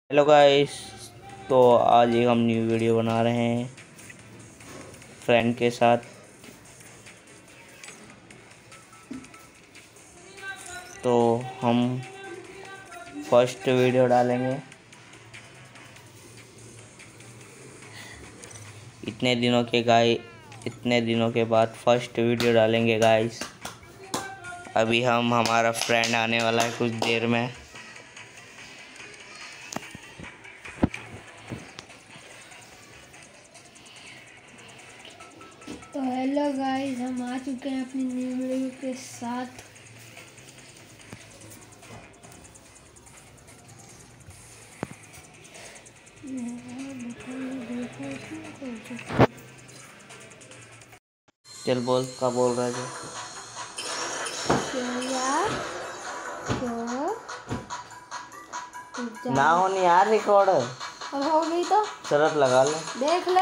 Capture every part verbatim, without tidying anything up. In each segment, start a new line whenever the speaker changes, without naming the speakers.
Hello guys. तो आज एक हम न्यू वीडियो बना रहे हैं फ्रेंड के साथ। तो हम फर्स्ट वीडियो डालेंगे। इतने दिनों के गाय इतने दिनों के बाद फर्स्ट वीडियो डालेंगे गाइस। अभी हम हमारा फ्रेंड आने वाला है कुछ देर में।
तो हेलो गाइस, हम आ चुके हैं अपनी न्यू वीडियो के साथ।
चल बोल, क्या बोल रहा है?
क्यों यार? क्यों?
ना हो नहीं यार रिकॉर्ड।
अब हो गई तो
शरत लगा ले,
देख ले।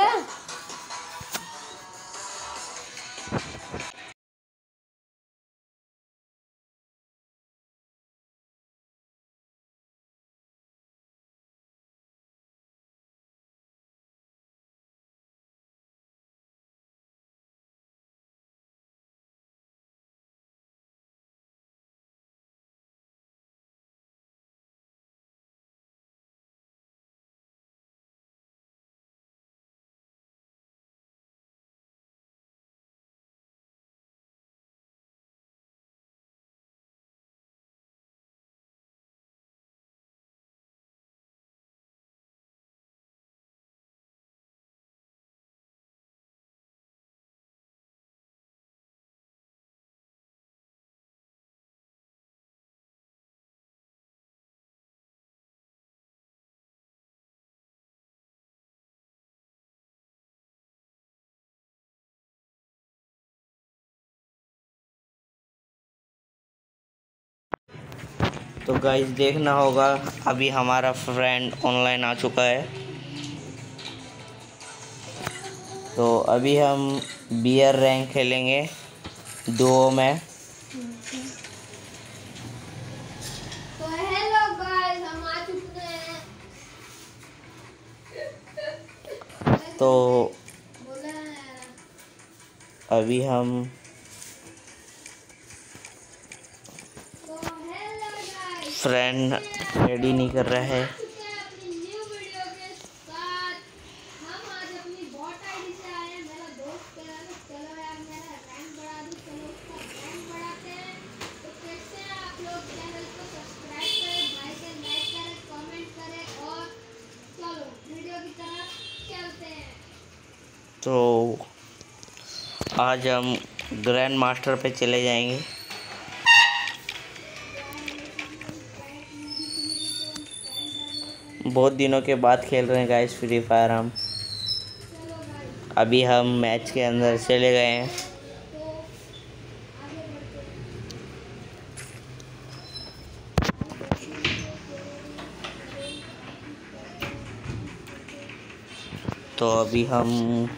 तो गाइस देखना होगा, अभी हमारा फ्रेंड ऑनलाइन आ चुका है। तो अभी हम बियर रैंक खेलेंगे दुओ में।
तो हेलो गाइस, हम आ चुके हैं।
तो
बोला यार।
अभी हम
तो हेलो गाइस,
फ्रेंड रेडी नहीं कर रहा है।
चुके हैं अपनी न्यू वीडियो के साथ। हम आज अपनी बॉट आईडी से आए हैं। मेरा दोस्त कह रहा था चलो यार मेरा रैंक बढ़ा दो, चलो उसका रैंक बढ़ाते हैं। तो कैसे हैं आप लोग? चैनल को सब्सक्राइब करें, भाई के लाइक करें, कमेंट करें और चलो वीडियो की तरफ चलते हैं।
तो आज हम ग्रैंड मास्टर पे चले जाएंगे। बहुत दिनों के बाद खेल रहे हैं गाइस फ्री फायर हम। अभी हम मैच के अंदर चले गए हैं। तो अभी हम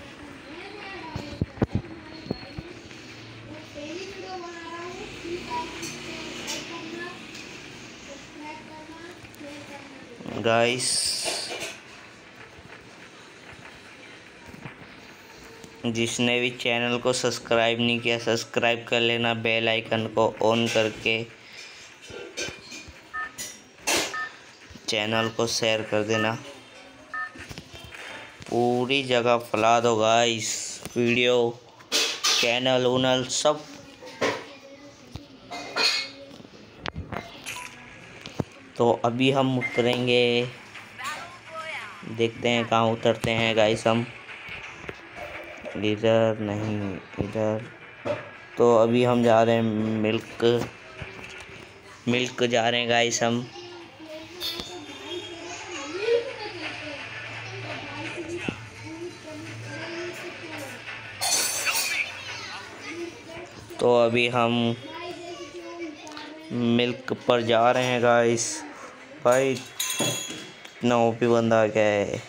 गाइस जिसने भी चैनल को सब्सक्राइब नहीं किया, सब्सक्राइब कर लेना बेल आइकन को ऑन करके। चैनल को शेयर कर देना, पूरी जगह फैला दो गाइस। वीडियो चैनल उनल सब। तो अभी हम उतरेंगे, देखते हैं कहाँ उतरते हैं गाइस हम। इधर नहीं, इधर। तो अभी हम जा रहे हैं मिल्क मिल्क जा रहे हैं गाइस हम। तो अभी हम मिल्क पर जा रहे हैं गाइस। भाई इतना ओपी बंदा क्या है।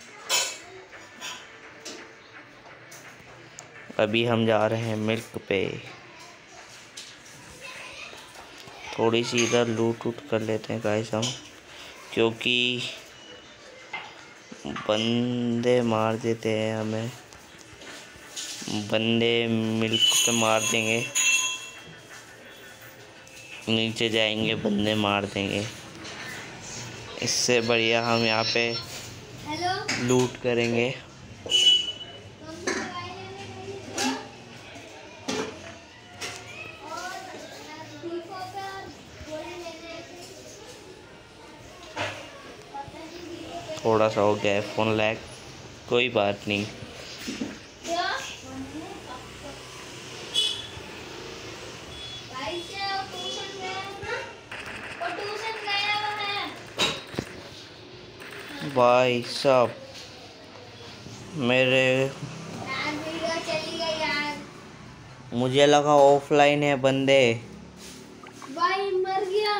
अभी हम जा रहे हैं मिल्क पे। थोड़ी सी इधर लूट उट कर लेते हैं गाइस हम, क्योंकि बंदे मार देते हैं हमें, बंदे मिल्क पे मार देंगे, नीचे जाएंगे बंदे मार देंगे। इससे बढ़िया हम यहाँ पे
हेलो
लूट करेंगे। थोड़ा सा हो गया है फ़ोन लैग, कोई बात नहीं। भाई साहब मेरे मुझे लगा ऑफलाइन है बंदे।
भाई मर गया।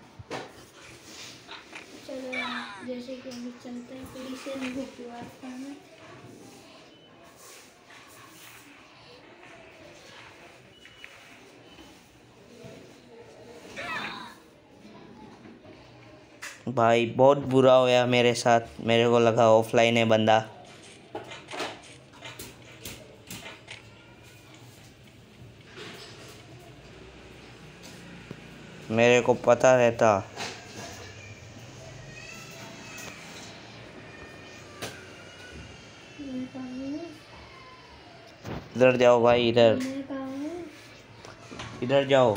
चलो जैसे कि हम चलते हैं फिर से नहीं है।
भाई बहुत बुरा होया मेरे साथ, मेरे को लगा ऑफलाइन है बंदा। मेरे को पता रहता। इधर जाओ भाई, इधर इधर जाओ।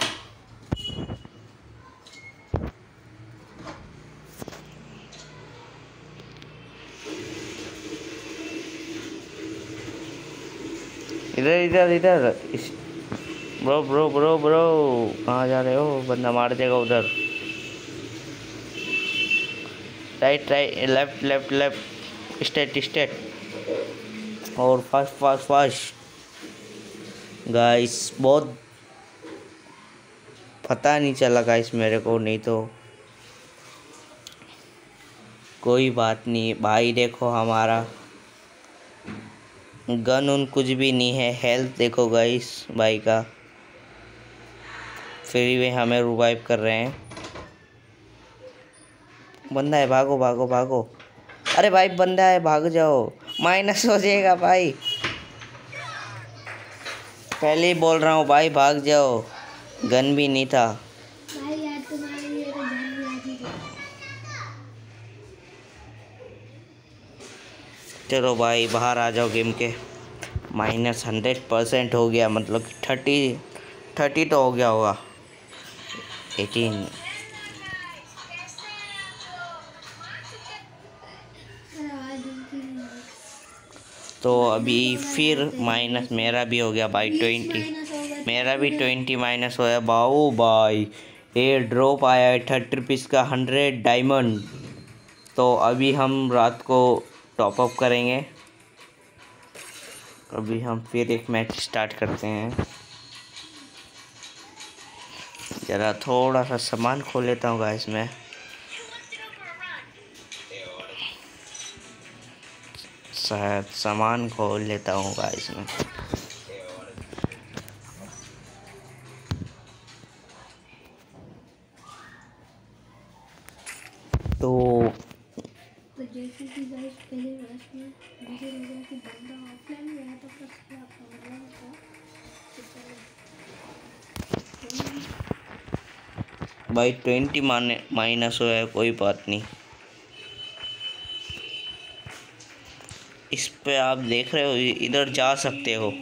इधर इधर इधर इस ब्रो ब्रो ब्रो ब्रो कहाँ जा रहे हो? बंदा मार देगा उधर। Right right left left left straight straight और फास्ट फास्ट फास्ट। गाइस बहुत पता नहीं चला गाइस मेरे को, नहीं तो कोई बात नहीं। भाई देखो हमारा गन उन कुछ भी नहीं है, हेल्थ देखो गाइस भाई का। फिर वे हमें रिवाइव कर रहे हैं। बंदा है, भागो भागो भागो। अरे भाई बंदा है, भाग जाओ, माइनस हो जाएगा भाई। पहले ही बोल रहा हूँ भाई भाग जाओ, गन भी नहीं था।
भाई यार तुम्हारे लिए तो जान भी आती थी।
चलो भाई बाहर आ जाओ गेम के। माइनस हंड्रेड परसेंट हो गया, मतलब थर्टी थर्टी तो हो गया होगा। एटीन तो अभी फिर माइनस मेरा भी हो गया भाई ट्वेंटी। मेरा भी ट्वेंटी माइनस हो गया बाऊ भाई। ये ड्रॉप आया है थर्टी रुपीज़ का हंड्रेड डायमंड। तो अभी हम रात को टॉप अप करेंगे। अभी हम फिर एक मैच स्टार्ट करते हैं। ज़रा थोड़ा सा सामान खोल लेता हूँ गाइस मैं। शायद सामान खोल लेता हूँ गाइस मैं। तो
तो जैसे कि गाइस पहले वर्ष में मुझे लगा कि बंदा ऑफलाइन में आया था, पर क्या प्रॉब्लम था।
भाई ट्वेंटी माने माइनस हो है, कोई बात नहीं। इस पे आप देख रहे हो, इधर जा सकते हो,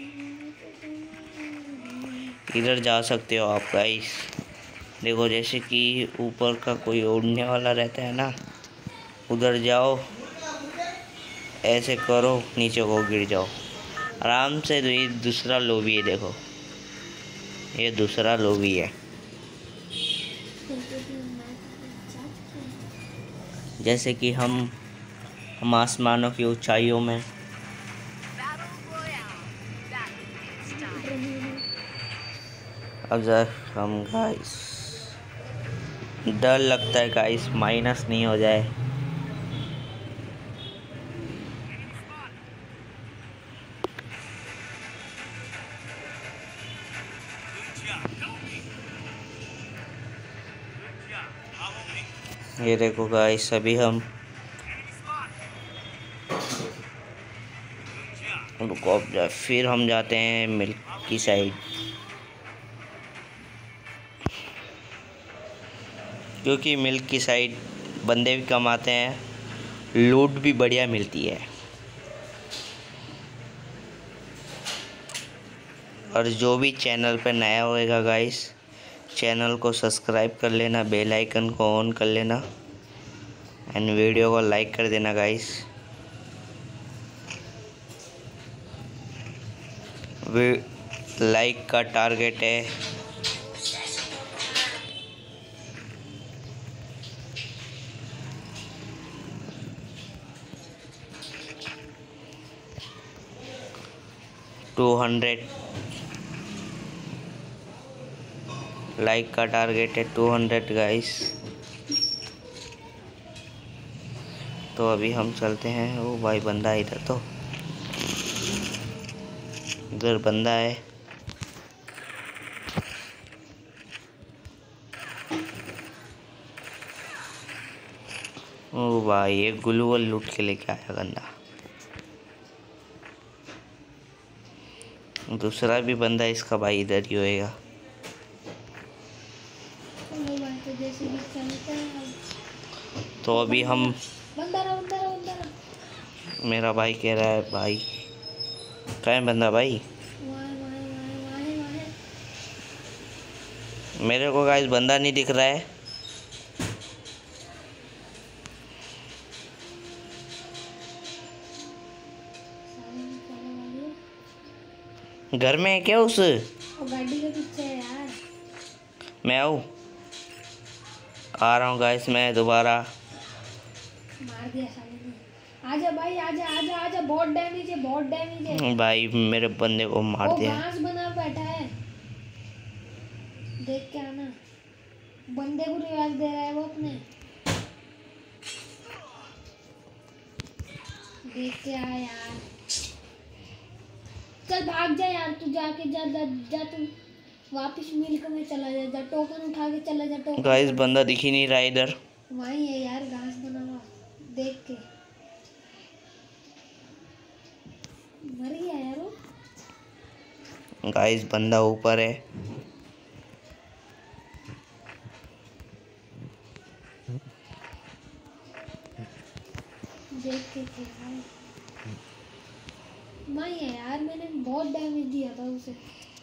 इधर जा सकते हो आप गाइस। देखो जैसे कि ऊपर का कोई उड़ने वाला रहता है ना, उधर जाओ, ऐसे करो, नीचे को गिर जाओ आराम से। तो ये दूसरा लॉबी है, देखो ये दूसरा लॉबी है। जैसे कि हम हम आसमानों की ऊंचाइयों में। अगर हम गाइस, डर लगता है गाइस माइनस नहीं हो जाए। ये देखो गाइस अभी हम रुको अब जा, फिर हम जाते हैं मिल्क की साइड, क्योंकि मिल्क की साइड बंदे भी कम आते हैं, लूट भी बढ़िया मिलती है। और जो भी चैनल पे नया होएगा गाइस, चैनल को सब्सक्राइब कर लेना, बेल आइकन को ऑन कर लेना एंड वीडियो को लाइक कर देना गाइस। लाइक का टारगेट है टू हंड्रेड। लाइक का टारगेट है टू हंड्रेड गाइस। तो अभी हम चलते हैं। ओ भाई बंदा है इधर, तो इधर बंदा है। ओ भाई ये ग्लूवल लूट के लेके आया गंदा। दूसरा भी बंदा इसका भाई इधर ही होएगा। तो अभी हम
बंदा रहा, बंदा रहा, बंदा रहा।
मेरा भाई कह रहा है भाई कहाँ है बंदा भाई?
वहाँ है, वहाँ है, वहाँ है, वहाँ है, वहाँ है।
मेरे को गाइस बंदा नहीं दिख रहा है। घर में है क्या उस?
वो गाड़ी के पीछे है यार।
मैं आऊँ? आ रहा हूँ गाइस मैं दोबारा।
मार दिया साले ने। आजा भाई, आजा आजा आजा, बहुत डैमेज है, बहुत डैमेज है।
भाई मेरे बंदे को मार
वो
दिया।
घास बना बैठा है, देख के आना। बंदे को रिवाज दे रहा है वो अपने, देख के आ यार। चल भाग जा यार, तू जाके जा जा, जा तू वापस मिल्क में चला जा, जा टोकन उठा के चला जा। टोकन
गाइस बंदा दिख ही नहीं रहा इधर।
वही है यार, घास बना हुआ, देख के मर गया यार वो।
गाइस बंदा ऊपर है।
देख के खेला वही है यार, मैंने बहुत डैमेज दिया था उसे।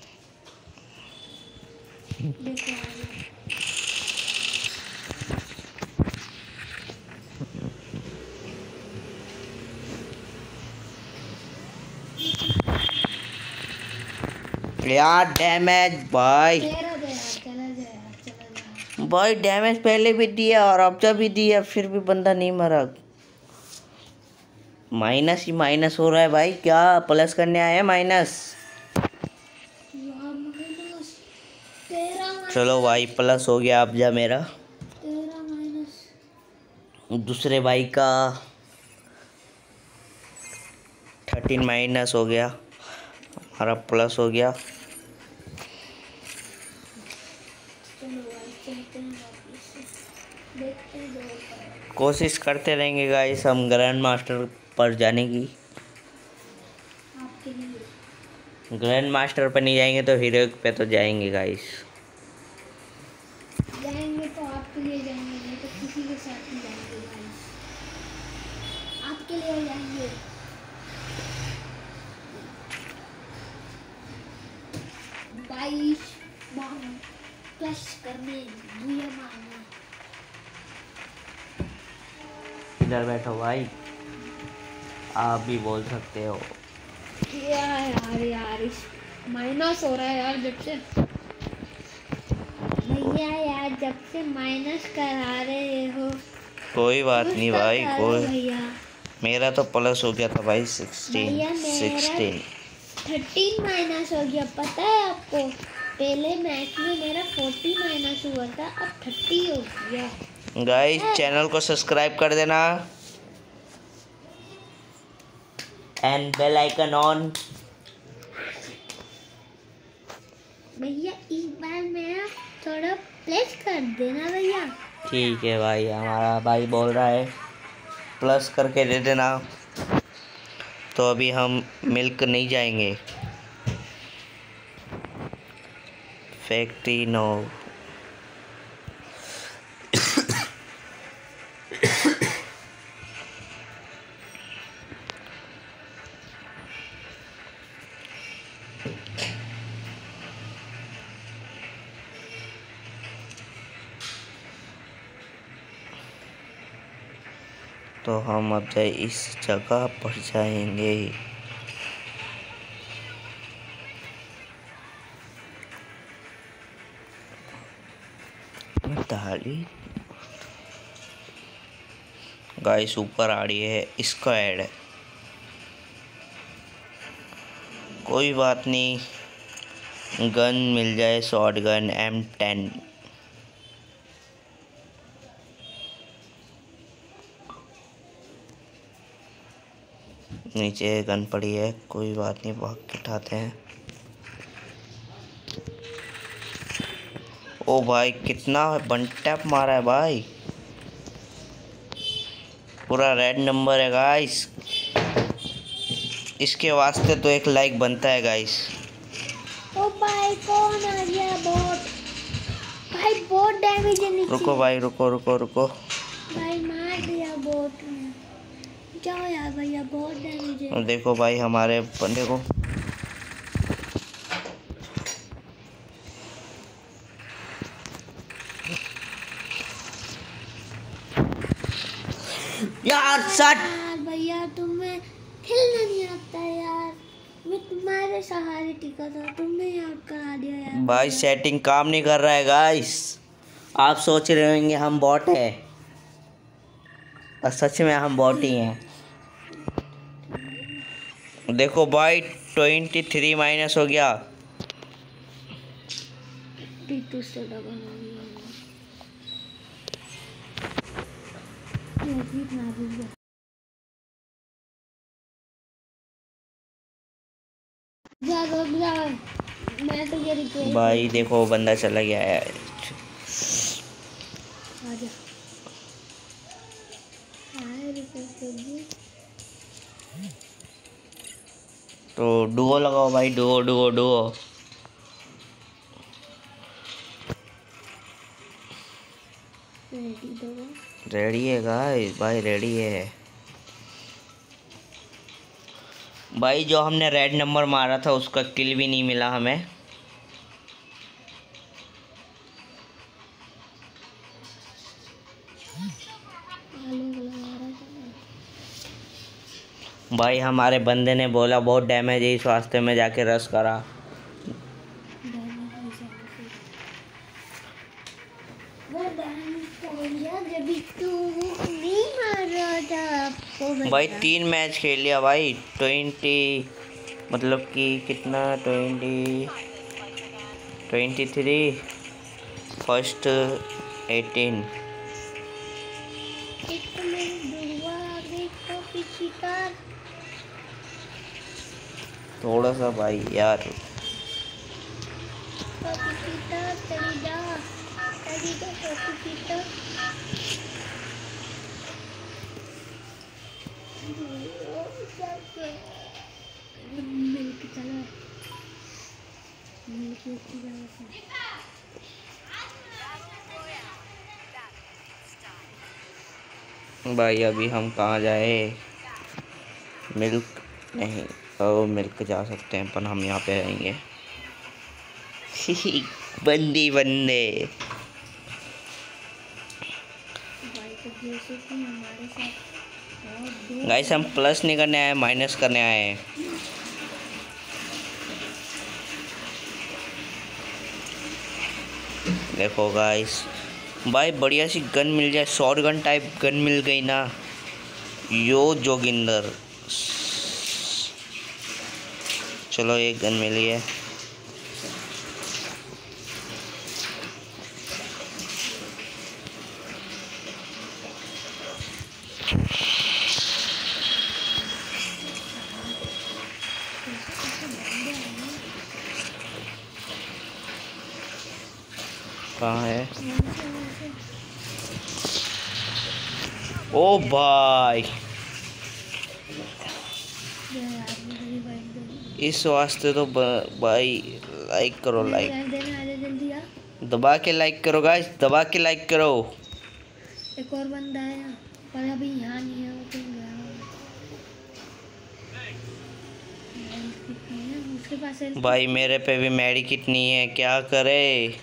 देखो
यार डैमेज भाई,
तेरा दे यार, चला जा यार, चला जा
भाई डैमेज पहले भी दिया और अब जब भी दिया फिर भी बंदा नहीं मरा। माइनस ही माइनस हो रहा है भाई, क्या प्लस करने आया है माइनस?
यार। माइनस तेरा माइनस,
चलो भाई प्लस हो गया अब जा मेरा।
तेरा माइनस।
दूसरे भाई का थर्टीन माइनस हो गया, हमारा प्लस हो गया।
चलो भाई चलते हैं वापस से, देखते हैं जो होता है।
कोशिश करते रहेंगे गाइस हम ग्रैंड मास्टर पर जाने की।
आपके लिए
ग्रैंड मास्टर पर नहीं जाएंगे तो हीरोइक पे तो जाएंगे गाइस।
जाएंगे तो आपके लिए जाएंगे, नहीं तो किसी के साथ नहीं जाएंगे भाई, आपके लिए जाएंगे। बाईस मारना प्लस करने, भूया मारना।
इधर बैठो भाई, आप भी बोल सकते हो।
यार यार यार इस माइनस हो रहा है यार जब से। भैया यार जब से माइनस करा रहे हो।
कोई बात नहीं भाई, कोई
भैया
मेरा तो प्लस हो गया था भाई सिक्सटीन
भैया मेरा
सिक्सटीन
थर्टीन माइनस हो गया, पता है आपको? पहले मैच में मेरा फोर्टी माइनस हुआ था, अब थर्टी हो गया।
गाइस चैनल को सब्सक्राइब कर देना एंड बेल आइकन ऑन।
भैया इस बार मेरा थोड़ा प्लस कर देना भैया।
ठीक है भाई, हमारा भाई बोल रहा है प्लस करके दे देना। तो अभी हम मिल्क नहीं जाएंगे। Factory no. तो हम अब जाए इस जगह पर जाएंगे। दाली गाइस ऊपर आ रही है, इसका ऐड है। कोई बात नहीं, गन मिल जाए, शॉर्ट गन एम टेन। नीचे गन पड़ी है, कोई बात नहीं, भाग के उठाते हैं। ओ भाई कितना वन टैप मारा है भाई, पूरा रेड नंबर है गाइस। इसके वास्ते तो एक लाइक बनता है गाइस।
ओ भाई कौन आ गया? बोट भाई, बहुत डैमेज है नीचे।
रुको भाई, रुको रुको रुको
भाई मार दिया बोट ने। जाओ यार भैया, बहुत डैमेज है।
देखो भाई हमारे बंदे को। यार सट
यार भैया, तुम्हें खेलना नहीं आता यार। मैं तुम्हारे सहारे टिका था, तुमने आउट करा दिया यार।
भाई सेटिंग काम नहीं कर रहा है गाइस। आप सोच रहे होंगे हम बॉट है, और सच में हम बॉट ही हैं। देखो भाई ट्वेंटी थ्री माइनस हो गया।
टीटू से डबल हो गया। जा रुक जा, मैं तो ये रिक्वेस्ट।
भाई देखो बंदा चला गया है।
आजा आए रिक्वेस्ट कर दी।
तो डुओ लगाओ भाई, डुओ डुओ डुओ।
रेडी दो।
रेडी है गाइस, भाई रेडी है भाई। जो हमने रेड नंबर मारा था उसका किल भी नहीं मिला हमें। भाई हमारे बंदे ने बोला बहुत डैमेज है, इस वास्ते में जाके रश करा। भाई तीन मैच खेल लिया भाई, ट्वेंटी मतलब कि कितना, twenty twenty three first eighteen. थोड़ा सा भाई यार, भाई अभी हम कहाँ जाए? मिल्क नहीं, तो मिल्क जा सकते हैं पर हम यहाँ पे आएंगे। बंदी बंदे गाइस, हम प्लस नहीं करने आए, माइनस करने आए हैं। देखो गाइस, भाई बढ़िया सी गन मिल जाए, शॉर्ट गन टाइप गन मिल गई ना, यो जोगिंदर। चलो एक गन मिली है। कहाँ है? ओ भाई
दे यार मुझे रिवाइव दे।
इस वास्ते तो ब- भाई लाइक करो,
मुझे
लाइक
रिवाइव देने आजा जल्दी आ।
दबा के लाइक करो गाइस, दबा के लाइक करो।
एक और बंदा है ना, पर अभी यहाँ नहीं है, वो कहीं गया होगा। हेल्थ कितनी है उसके पास? हेल्थ
भाई मेरे पे भी मेडी कितनी है, क्या करे।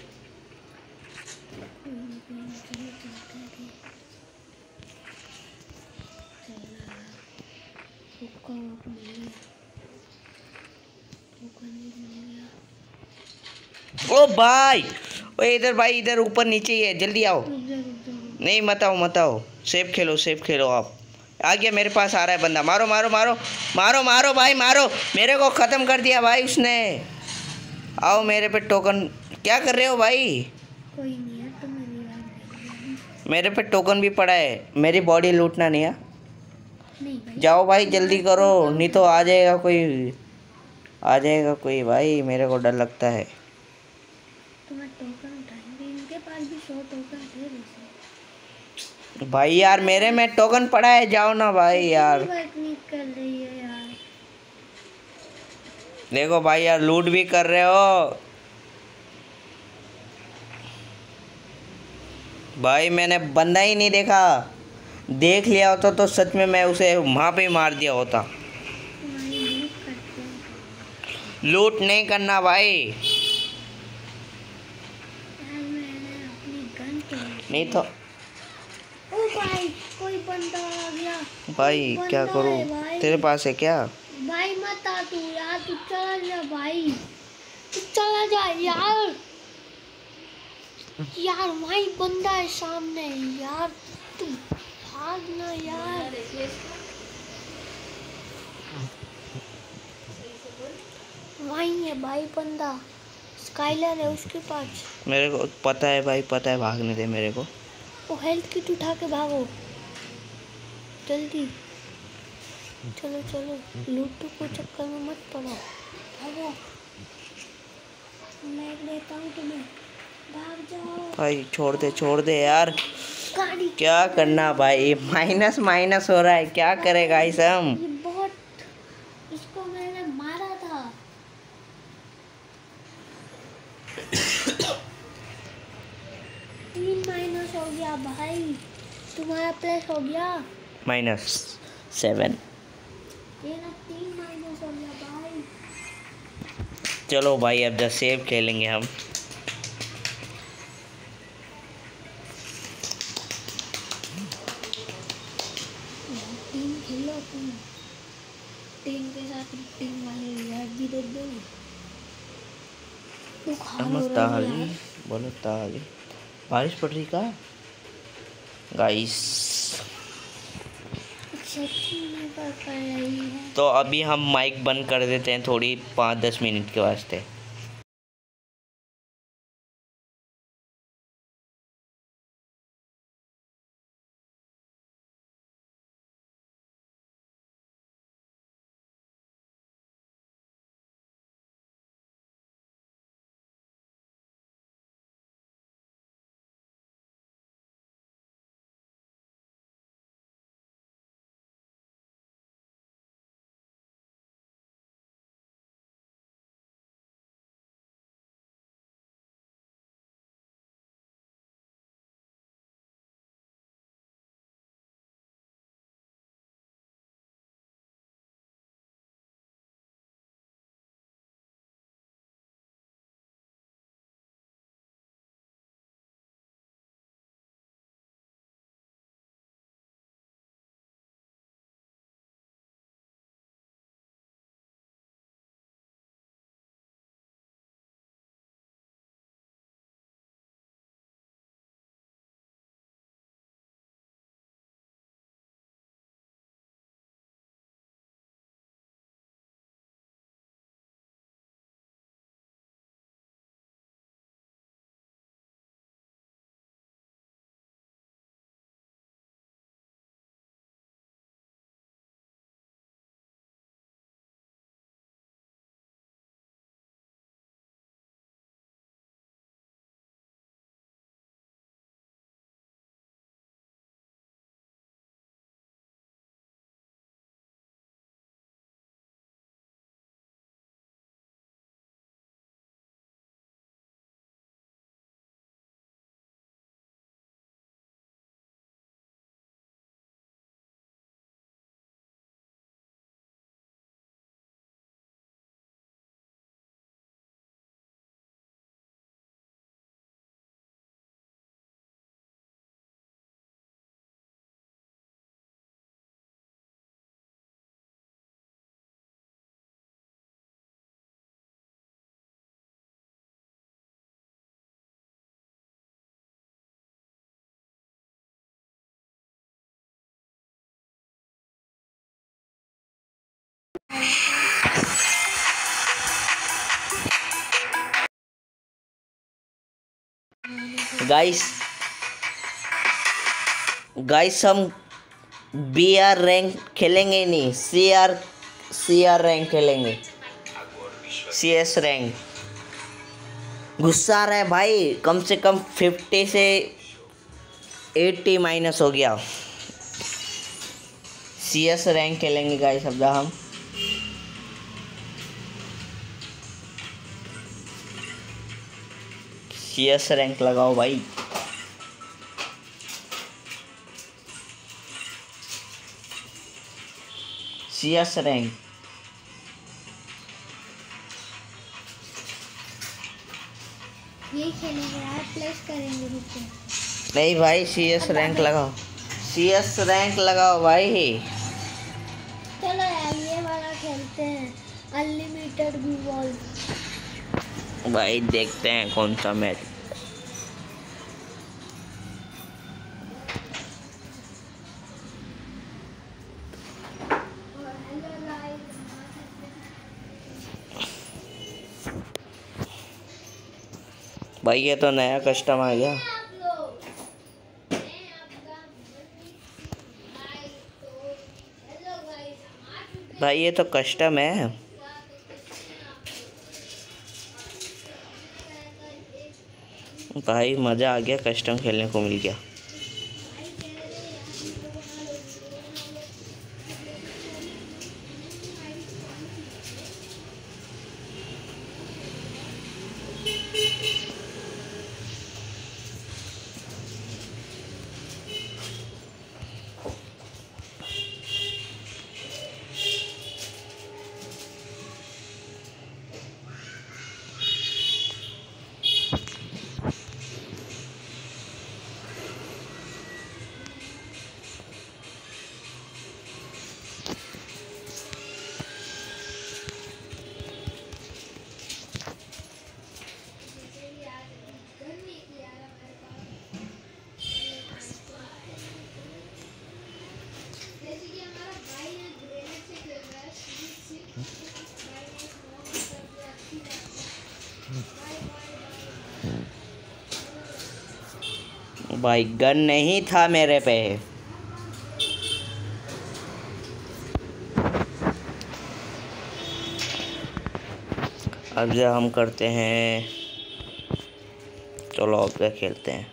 कोई नहीं, कोई नहीं, चलो चलते हैं कहीं। चलना हुक्का वुक्का मिल गया, हुक्का नहीं मिल गया।
ओ भाई, ओ इधर भाई, इधर ऊपर नीचे ही है, जल्दी आओ।
रुक जा रुक जा रुक
नहीं मत आओ मत आओ, सेफ खेलो सेफ खेलो। आप आ गया, मेरे पास आ रहा है बंदा, मारो मारो मारो मारो मारो भाई मारो, मेरे को ख़त्म कर दिया भाई उसने। आओ मेरे पे टोकन, क्या कर रहे हो भाई?
जा। कोई नहीं है तो मैं रिवाइव देंगे।
मेरे पे टोकन भी पड़ा है, मेरी बॉडी लूटना नहीं है।
नहीं भाई,
जाओ भाई जल्दी करो, नहीं तो आ जाएगा कोई, आ जाएगा कोई भाई, मेरे को डर लगता है।
तो मैं टोकन उठाएंगे, इनके पास भी सौ टोकन थे वैसे।
भाई यार मेरे में टोकन पड़ा है, जाओ ना भाई यार।
कितनी बात नहीं कर रही है यार।
देखो भाई यार, लूट भी कर रहे हो भाई, मैंने बंदा ही नहीं देखा, देख लिया होता तो सच में मैं उसे वहाँ पे ही मार दिया होता।
तुम्हारी लूट करते हैं
लूट नहीं करना भाई।
यार, मैंने अपनी गन तोड़
नहीं तो
ओ भाई, कोई बंदा आ गया।
भाई
कोई
क्या
बंदा
करूँ,
है भाई।
तेरे पास है क्या?
भाई मत आ तू यार, तू चला जा भाई, तू चला जा यार। यार वही बंदा है सामने यार, तू भाग ना यार। वही है भाई बंदा, स्काइलर है उसके पास।
मेरे को पता है भाई, पता है, भागने दे मेरे को।
वो हेल्थ किट उठा के भागो जल्दी। चलो चलो, लूटू को चक्कर में मत पड़ो, भागो। मैं लेता हूँ तुम्हें, भाग जाओ।
भाई छोड़ दे छोड़ दे यार,
गाड़ी
क्या करना भाई, माइनस माइनस हो रहा है, क्या करेगा इस हम।
ये बहुत, इसको मैंने मारा था। तीन माइनस हो गया भाई, तुम्हारा प्लस हो गया।
Minus seven.
ये ना तीन माइनस हो गया भाई।
चलो भाई अब जब सेव खेलेंगे हम।
टीम खेलो तुम, टीम के साथ टीम वाले रिवाइव भी दे दो। बुखार हो
नमस्ते
रहा है
हाली,
यार।
बोलो ताली, बारिश पड़ रही का गाइस।
सच्ची नहीं कर पा रही है।
तो अभी हम माइक बंद कर देते हैं थोड़ी पाँच दस मिनट के वास्ते। गाइस गाइस हम बी आर रैंक खेलेंगे, नहीं C R C R rank खेलेंगे, सी एस रैंक। गुस्सा आ रहा है भाई, कम से कम फिफ्टी से एट्टी माइनस हो गया। सी एस रैंक खेलेंगे गाइस अब हम। सी एस रैंक लगाओ भाई। सी एस रैंक
ये खेलेंगे यार, प्लस करेंगे नीचे।
नहीं भाई, सी एस रैंक लगाओ, सी एस रैंक लगाओ भाई।
चलो यार ये वाला खेलते हैं, अनलिमिटेड भी बॉल।
भाई देखते हैं कौन सा मैच। भाई ये तो नया कस्टम आ गया। भाई ये तो कस्टम है। भाई मज़ा आ गया, कस्टम खेलने को मिल गया। भाई गन नहीं था मेरे पे। अब जो हम करते हैं, चलो अब खेलते हैं।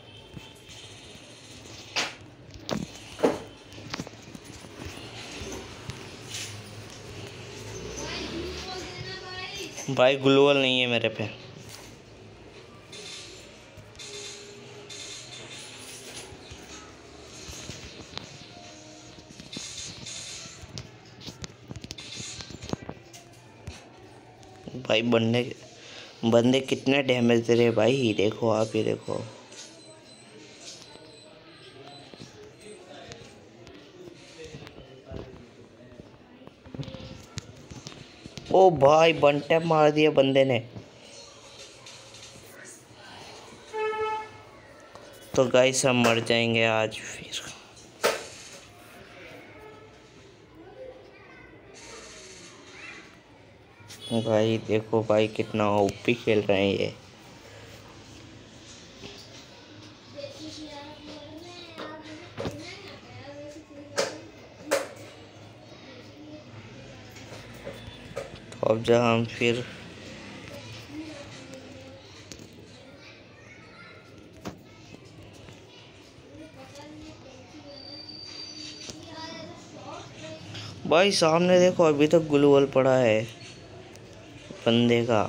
भाई ग्लोअल नहीं है मेरे पे। भाई बंदे बंदे कितने डैमेज दे रहे भाई, देखो आप ही देखो। ओ भाई वन टैप मार दिया बंदे ने। तो गाइस हम मर जाएंगे आज फिर। भाई देखो भाई कितना ओपी खेल रहे हैं ये। तो अब जब हम फिर भाई सामने देखो, अभी तक ग्लूवल पड़ा है बंदे का।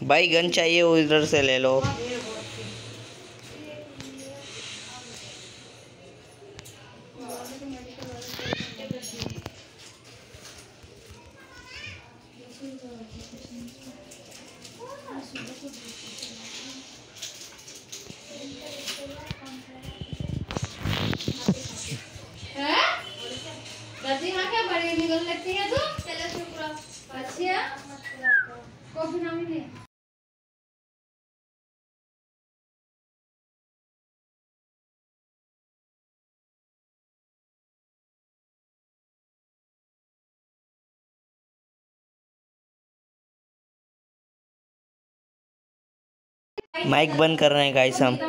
भाई गन चाहिए वो इधर से ले लो।
दादी हाँ क्या बड़ी निकल लगती है तो चलो शुक्र अच्छा कॉफी ना मिले।
माइक बंद कर रहे हैं गाइस हम।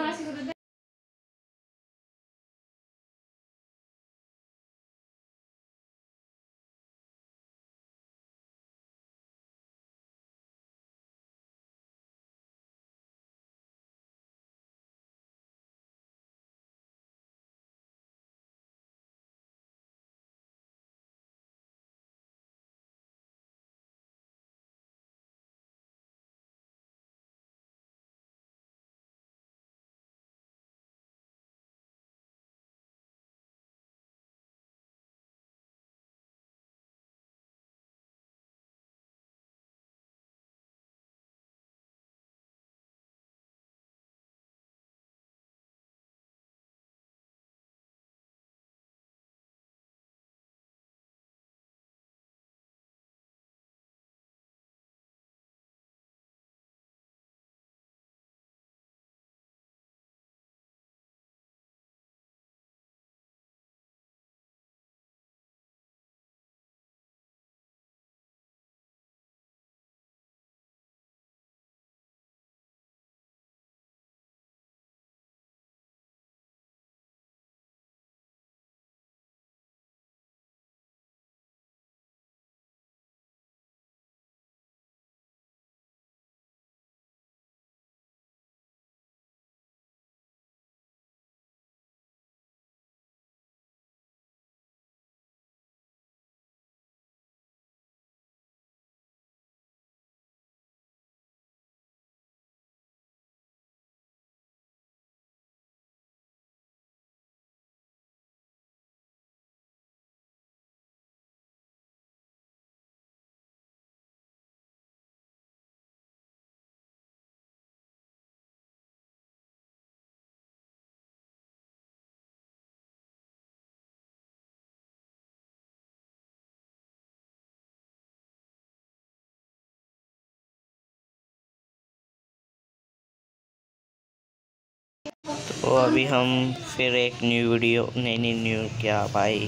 तो अभी हम फिर एक न्यू वीडियो नहीं नहीं न्यू क्या भाई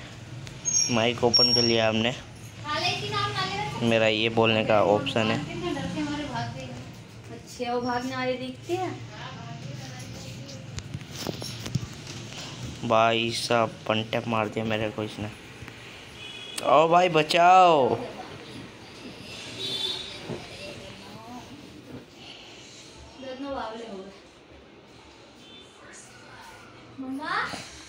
माइक ओपन कर लिया हमने। मेरा ये बोलने का ऑप्शन है।
अच्छा वो भागने वाले दिखते हैं।
भाई सब पंटे मार दिया मेरे को इसने। ओ भाई बचाओ।
मम्मा